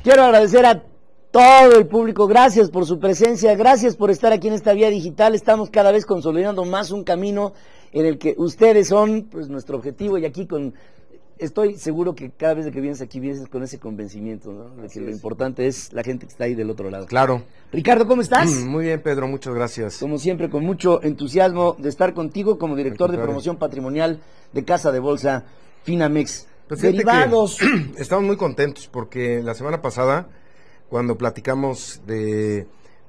Quiero agradecer a todo el público, gracias por su presencia, gracias por estar aquí en esta vía digital. Estamos cada vez consolidando más un camino en el que ustedes son pues nuestro objetivo, y aquí estoy seguro que cada vez que vienes aquí vienes con ese convencimiento, ¿no? De que lo importante es la gente que está ahí del otro lado. Claro. Ricardo, ¿cómo estás? Muy bien, Pedro, muchas gracias. Como siempre, con mucho entusiasmo de estar contigo como director de promoción patrimonial de Casa de Bolsa Finamex. Derivados. Estamos muy contentos porque la semana pasada, cuando platicamos de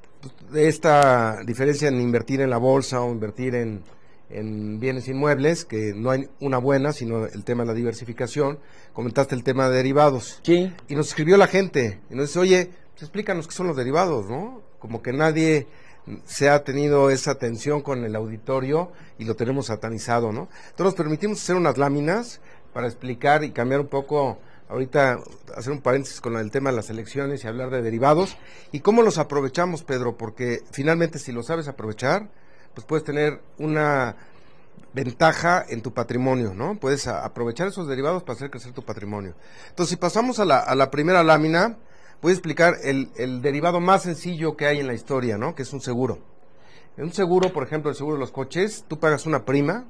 esta diferencia en invertir en la bolsa o invertir en bienes inmuebles, que no hay una buena, sino el tema de la diversificación, comentaste el tema de derivados. Sí. Y nos escribió la gente, y nos dice, oye, pues explícanos qué son los derivados, ¿no? Como que nadie se ha tenido esa atención con el auditorio y lo tenemos satanizado, ¿no? Entonces nos permitimos hacer unas láminas para explicar y cambiar un poco, ahorita hacer un paréntesis con el tema de las elecciones y hablar de derivados y cómo los aprovechamos, Pedro, porque finalmente si lo sabes aprovechar, pues puedes tener una ventaja en tu patrimonio, ¿no? Puedes aprovechar esos derivados para hacer crecer tu patrimonio. Entonces, si pasamos a la primera lámina, voy a explicar el derivado más sencillo que hay en la historia, ¿no? Que es un seguro. En un seguro, por ejemplo, el seguro de los coches, tú pagas una prima,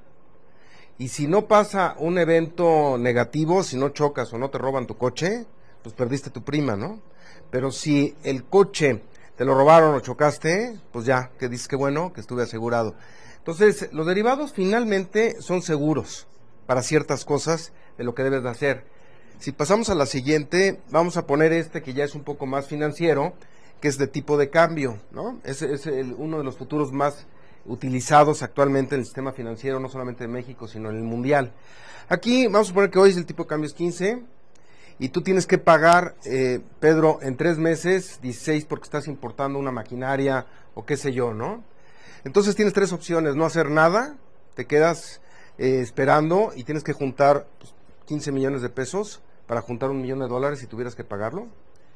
y si no pasa un evento negativo, si no chocas o no te roban tu coche, pues perdiste tu prima, ¿no? Pero si el coche te lo robaron o chocaste, pues ya, que dices que bueno, que estuve asegurado. Entonces, los derivados finalmente son seguros para ciertas cosas de lo que debes de hacer. Si pasamos a la siguiente, vamos a poner que ya es un poco más financiero, que es de tipo de cambio, ¿no? Es uno de los futuros más utilizados actualmente en el sistema financiero, no solamente en México, sino en el mundial. Aquí vamos a suponer que hoy el tipo de cambio es 15, y tú tienes que pagar, Pedro, en 3 meses, 16 porque estás importando una maquinaria o qué sé yo, ¿no? Entonces tienes 3 opciones: no hacer nada, te quedas esperando y tienes que juntar 15 millones de pesos para juntar $1 millón si tuvieras que pagarlo.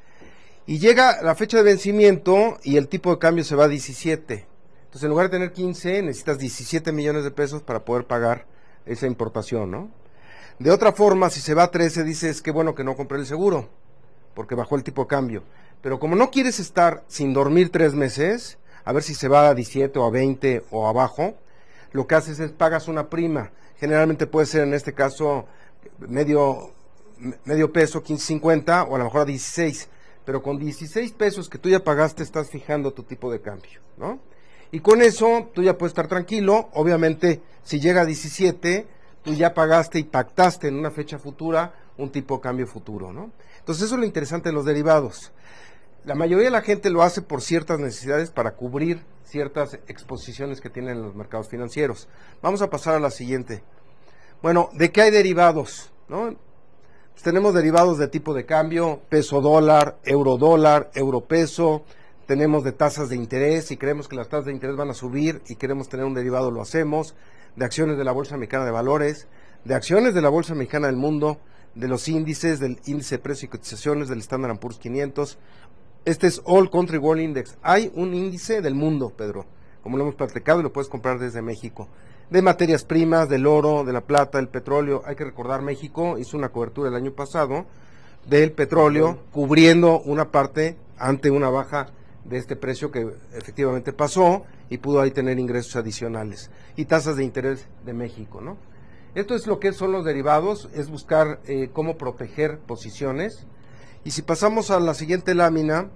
Y llega la fecha de vencimiento y el tipo de cambio se va a 17. Entonces, en lugar de tener 15, necesitas 17 millones de pesos para poder pagar esa importación, ¿no? De otra forma, si se va a 13, dices, qué bueno que no compré el seguro, porque bajó el tipo de cambio. Pero como no quieres estar sin dormir 3 meses, a ver si se va a 17 o a 20 o abajo, lo que haces es pagas una prima. Generalmente puede ser, en este caso, medio peso, 15.50, o a lo mejor a 16. Pero con 16 pesos que tú ya pagaste, estás fijando tu tipo de cambio, ¿no? Y con eso tú ya puedes estar tranquilo. Obviamente, si llega a 17, tú ya pagaste y pactaste en una fecha futura un tipo de cambio futuro, ¿no? Entonces, eso es lo interesante de los derivados. La mayoría de la gente lo hace por ciertas necesidades para cubrir ciertas exposiciones que tienen en los mercados financieros. Vamos a pasar a la siguiente. Bueno, ¿de qué hay derivados, no? Pues tenemos derivados de tipo de cambio, peso dólar, euro peso. Tenemos de tasas de interés, si creemos que las tasas de interés van a subir y queremos tener un derivado, lo hacemos. De acciones de la Bolsa Mexicana de Valores, de acciones de la Bolsa Mexicana del Mundo, de los índices, del índice de precios y cotizaciones, del Standard & Poor's 500. Este es All Country World Index. Hay un índice del mundo, Pedro, como lo hemos platicado, y lo puedes comprar desde México. De materias primas, del oro, de la plata, del petróleo. Hay que recordar, México hizo una cobertura el año pasado del petróleo, cubriendo una parte ante una baja de este precio que efectivamente pasó, y pudo ahí tener ingresos adicionales. Y tasas de interés de México, ¿no? Esto es lo que son los derivados, es buscar cómo proteger posiciones. Y si pasamos a la siguiente lámina,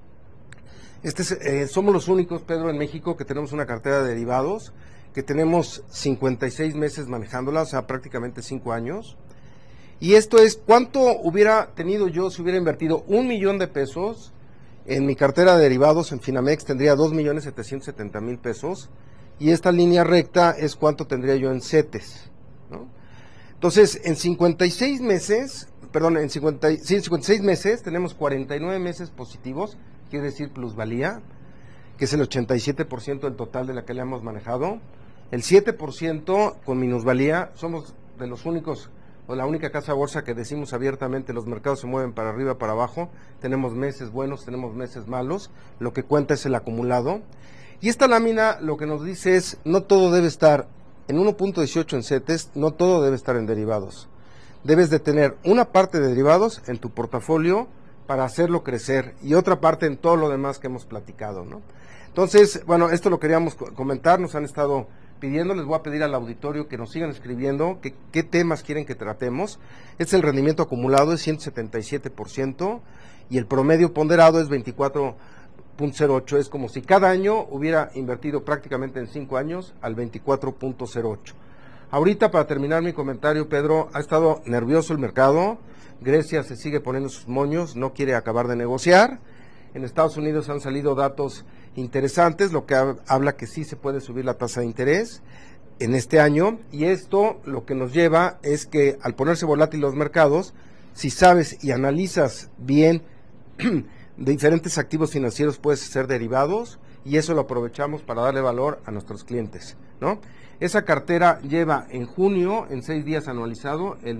somos los únicos, Pedro, en México que tenemos una cartera de derivados, que tenemos 56 meses manejándola, o sea, prácticamente 5 años. Y esto es, ¿cuánto hubiera tenido yo si hubiera invertido $1 millón de pesos en mi cartera de derivados en Finamex? Tendría 2.770.000 pesos, y esta línea recta es cuánto tendría yo en CETES, ¿no? Entonces, en 56 meses, perdón, en 56 meses tenemos 49 meses positivos, quiere decir plusvalía, que es el 87% del total de la que le hemos manejado. El 7% con minusvalía. Somos de los únicos, o la única casa de bolsa que decimos abiertamente, los mercados se mueven para arriba, para abajo. Tenemos meses buenos, tenemos meses malos, lo que cuenta es el acumulado. Y esta lámina lo que nos dice es, no todo debe estar en 1.18 en CETES, no todo debe estar en derivados. Debes de tener una parte de derivados en tu portafolio para hacerlo crecer, y otra parte en todo lo demás que hemos platicado, ¿no? Entonces, bueno, esto lo queríamos comentar, nos han estado pidiendo, les voy a pedir al auditorio que nos sigan escribiendo qué temas quieren que tratemos. El rendimiento acumulado es 177% y el promedio ponderado es 24.08, es como si cada año hubiera invertido prácticamente en 5 años al 24.08. Ahorita, para terminar mi comentario, Pedro, ha estado nervioso el mercado, Grecia se sigue poniendo sus moños, no quiere acabar de negociar. En Estados Unidos han salido datos interesantes, lo que habla que sí se puede subir la tasa de interés en este año, y esto lo que nos lleva es que al ponerse volátil los mercados, si sabes y analizas bien de diferentes activos financieros, puedes hacer derivados, y eso lo aprovechamos para darle valor a nuestros clientes, ¿no? Esa cartera lleva en junio, en 6 días anualizado, el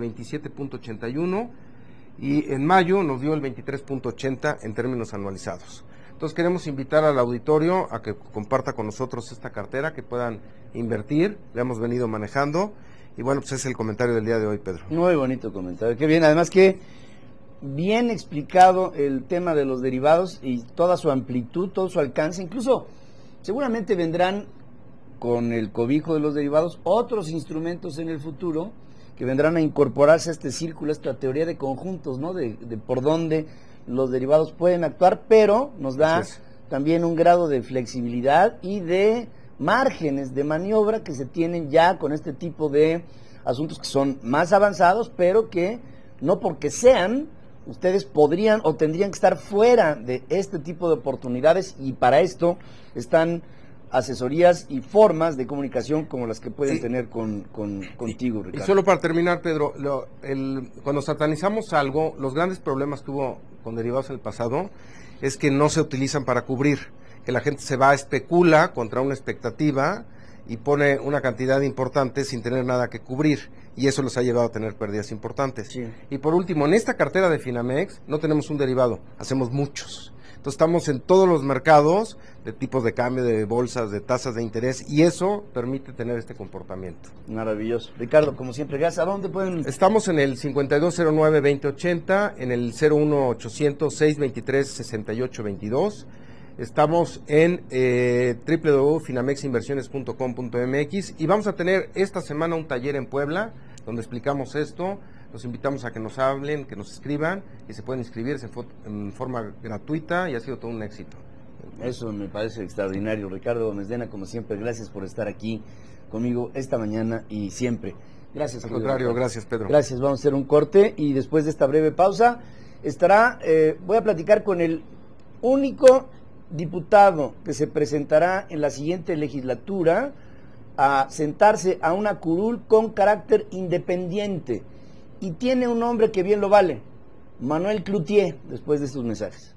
27.81, y en mayo nos dio el 23.80 en términos anualizados. Entonces queremos invitar al auditorio a que comparta con nosotros esta cartera, que puedan invertir, la hemos venido manejando, y bueno, pues es el comentario del día de hoy, Pedro. Muy bonito comentario, qué bien, además que bien explicado el tema de los derivados y toda su amplitud, todo su alcance, incluso seguramente vendrán con el cobijo de los derivados otros instrumentos en el futuro que vendrán a incorporarse a este círculo, a esta teoría de conjuntos, ¿no? De por dónde los derivados pueden actuar, pero nos da también un grado de flexibilidad y de márgenes de maniobra que se tienen ya con este tipo de asuntos que son más avanzados, pero que no porque sean, ustedes podrían o tendrían que estar fuera de este tipo de oportunidades, y para esto están asesorías y formas de comunicación como las que pueden tener contigo, Ricardo. Y solo para terminar, Pedro, cuando satanizamos algo, los grandes problemas que hubo con derivados en el pasado es que no se utilizan para cubrir, que la gente se va, especula contra una expectativa y pone una cantidad importante sin tener nada que cubrir, y eso los ha llevado a tener pérdidas importantes. Sí. Y por último, en esta cartera de Finamex no tenemos un derivado, hacemos muchos. Entonces estamos en todos los mercados de tipos de cambio, de bolsas, de tasas de interés, y eso permite tener este comportamiento. Maravilloso. Ricardo, como siempre, gracias. ¿A dónde pueden...? Estamos en el 5209-2080, en el 01800-623-6822. Estamos en www.finamexinversiones.com.mx, y vamos a tener esta semana un taller en Puebla donde explicamos esto. Los invitamos a que nos hablen, que nos escriban, y se pueden inscribirse en forma gratuita, y ha sido todo un éxito. Eso me parece extraordinario. Ricardo Gómez Dena, como siempre, gracias por estar aquí conmigo esta mañana y siempre. Gracias. Al contrario, gracias, Pedro. Gracias, vamos a hacer un corte, y después de esta breve pausa voy a platicar con el único diputado que se presentará en la siguiente legislatura a sentarse a una curul con carácter independiente, y tiene un nombre que bien lo vale: Manuel Cloutier, después de estos mensajes.